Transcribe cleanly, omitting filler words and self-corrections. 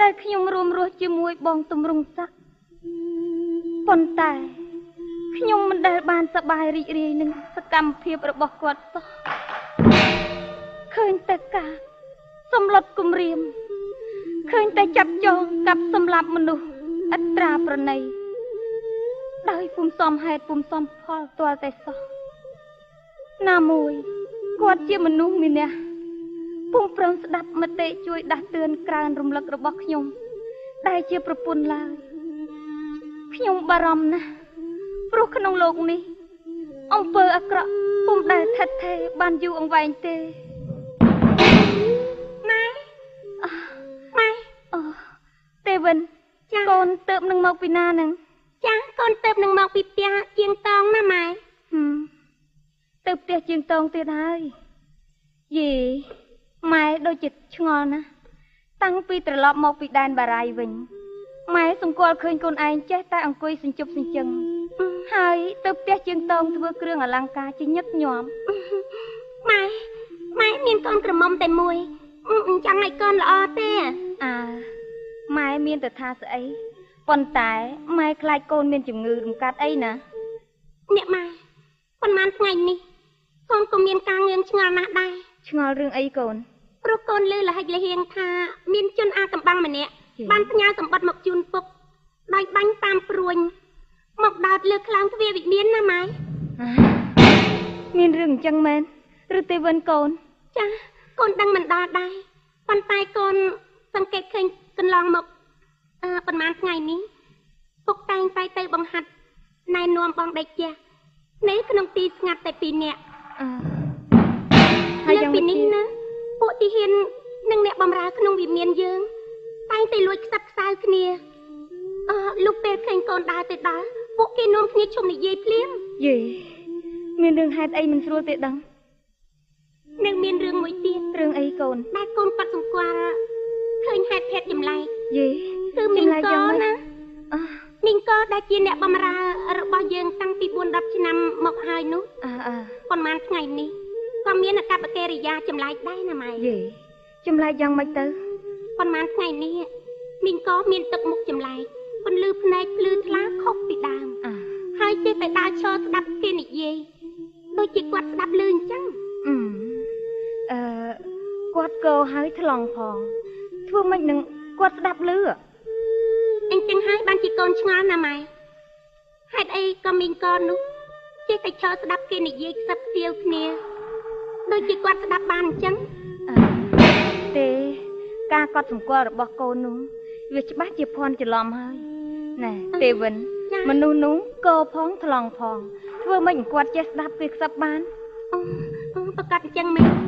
ដែលខ្ញុំរួមរស់ជាមួយបងទំរងស័ក្តិប៉ុន្តែខ្ញុំមិនដែលបានសប្បាយរីករាយនឹងសកម្មភាពរបស់គាត់សោះឃើញតែការសម្លុតគំរាមឃើញតែចាប់ចងកាប់សម្លាប់មនុស្សអត្រាប្រណីដោយពុំសមហេតុពុំសមផលទាល់តែសោះណាមួយគាត់ជាមនុស្សមានះពុំព្រមស្ដាប់មតិជួយដាស់តឿនក្រើនរំលឹករបស់ខ្ញុំដែលជាប្រពន្ធឡើយខ្ញុំបារម្ភណាស់ព្រោះក្នុងលោកនេះអំពើអាក្រក់ពុំដែលថិតថេរបានយូរអង្វែងទេម៉ែអូទេវិនកូនទៅនឹងមកពីណានឹងចាកូនទៅនឹងមកពីផ្ទះជាងតងណាម៉ែទៅផ្ទះជាងតងទៀតហើយយេម៉ែដូចជាឆ្ងល់ណាស់តាំងពីត្រឡប់មកពីដែនបារាយវិញម៉ែសង្កល់ឃើញកូនឯងចេះតែអង្គុយសញ្ជប់សញ្ជឹងហើយទៅផ្ទះជាងតងធ្វើគ្រឿងអលង្ការជាញឹកញាប់ម៉ែមានកូនក្រមុំតែមួយចង់ឲ្យកូនល្អទេម៉ែមានតែថាស្អីប៉ុន្តែម៉ែខ្លាចកូនមានជំងឺរំកាត់អីណាអ្នកម៉ែប៉ុន្មានថ្ងៃនេះកូនក៏មានការងឿងឆ្ងល់ណាស់ដែរឆ្ងល់រឿងអីកូនព្រោះកូនឮលហិចលហៀងថាមានជនអាកំបាំងម្នាក់បានផ្ញើសម្បត្តិមកជូនពុកដោយបាញ់តាមព្រួញមកដោតលើខ្លោងទ្វារវិមានណាម៉ែមានរឿងអញ្ចឹងមែនឬទេវិនកូនចាកូនដឹងមិនដល់ដែរប៉ុន្តែកូនសង្កេតឃើញកន្លងមកប៉ុន្មានថ្ងៃនេះពុកតែងទៅបង្ហាត់ណែនាំបងដេកចាស់នេះក្នុងទីស្ងាត់តែ2នាក់ហើយយ៉ាងនេះណាពួកទីហ៊ាននិងអ្នកបម្រើក្នុងវិមានយើងតែងតែលួចខ្សឹបខ្សៅគ្នាលុះពេលឃើញកូនដើរទៅដល់ពួកគេនាំគ្នាជុំនិយាយភ្លាមយេមានរឿងហេតុអីមិនស្រួលទេដឹងនឹងមានរឿងមួយទៀតរឿងអីកូនដែលកូនគាត់សង្កល់ឃើញហេតុភេទចម្លែកយេគឺមីងកណាមីងកដែលជាអ្នកបម្រើរបស់យើងតាំងពី4-10ឆ្នាំមកហើយនោះប៉ុន្មានថ្ងៃនេះក៏មានអកប្បកិរិយាចម្លែកដែរណាម៉ែយេចម្លែកយ៉ាងម៉េចទៅប៉ុន្មានថ្ងៃនេះមីងកមានទឹកមុខចម្លែកពន្លឺភ្នែកភ្លឺថ្លាខុសពីដើមហើយចេះតែដើរឈរស្ដាប់គេនិយាយដូចជាគាត់ស្ដាប់ឮអញ្ចឹងគាត់កោហើយថ្លង់ផងធ្វើម៉េចនឹងគាត់ស្ដាប់ឮអញ្ចឹងហើយបានជាកូនឆ្ងល់ណាម៉ែហេតុអីក៏មីងកនោះចេះតែឈរស្ដាប់គេនិយាយខ្សឹបខ្សៀវគ្នាដូចជាគាត់ស្ដាប់បានអញ្ចឹងទេការកត់សម្គាល់របស់កូននោះវាច្បាស់ជាភ័ន្តច្រឡំហើយណែទេវិនមនុស្សនោះកោផងថ្លង់ផងធ្វើម៉េចគាត់ចេះស្ដាប់គេខ្សឹបបានប្រកាសអញ្ចឹងមែន